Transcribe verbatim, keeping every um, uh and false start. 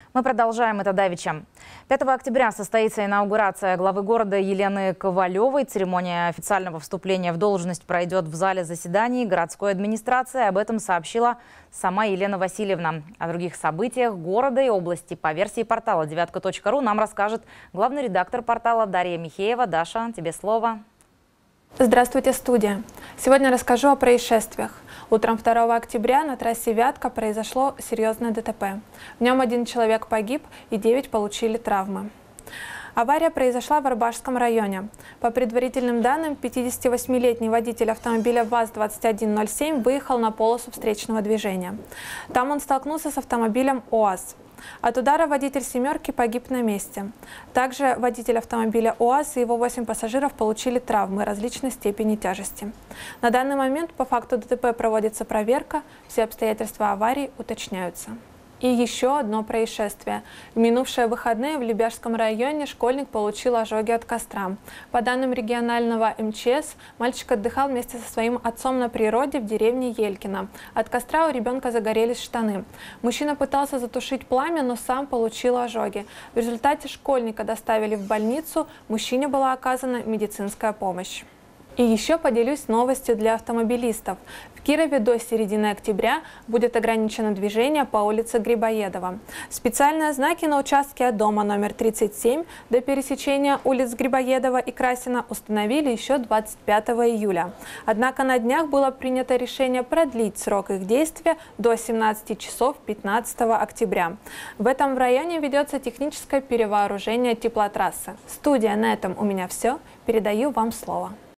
Мы продолжаем это давеча. пятого октября состоится инаугурация главы города Елены Ковалевой. Церемония официального вступления в должность пройдет в зале заседаний городской администрации. Об этом сообщила сама Елена Васильевна. О других событиях города и области по версии портала девятка точка ру нам расскажет главный редактор портала Дарья Михеева. Даша, тебе слово. Здравствуйте, студия! Сегодня расскажу о происшествиях. Утром второго октября на трассе Вятка произошло серьезное ДТП. В нем один человек погиб и девять получили травмы. Авария произошла в Арбажском районе. По предварительным данным, пятидесятивосьмилетний водитель автомобиля ВАЗ двадцать один ноль семь выехал на полосу встречного движения. Там он столкнулся с автомобилем УАЗ. От удара водитель «семерки» погиб на месте. Также водитель автомобиля УАЗ и его восемь пассажиров получили травмы различной степени тяжести. На данный момент по факту ДТП проводится проверка, все обстоятельства аварии уточняются. И еще одно происшествие. В минувшие выходные в Лебяжском районе школьник получил ожоги от костра. По данным регионального эм че эс, мальчик отдыхал вместе со своим отцом на природе в деревне Елькино. От костра у ребенка загорелись штаны. Мужчина пытался затушить пламя, но сам получил ожоги. В результате школьника доставили в больницу, мужчине была оказана медицинская помощь. И еще поделюсь новостью для автомобилистов. В Кирове до середины октября будет ограничено движение по улице Грибоедова. Специальные знаки на участке от дома номер тридцать семь до пересечения улиц Грибоедова и Красина установили еще двадцать пятого июля. Однако на днях было принято решение продлить срок их действия до семнадцати часов пятнадцатого октября. В этом в районе ведется техническое перевооружение теплотрассы. Студия, на этом у меня все. Передаю вам слово.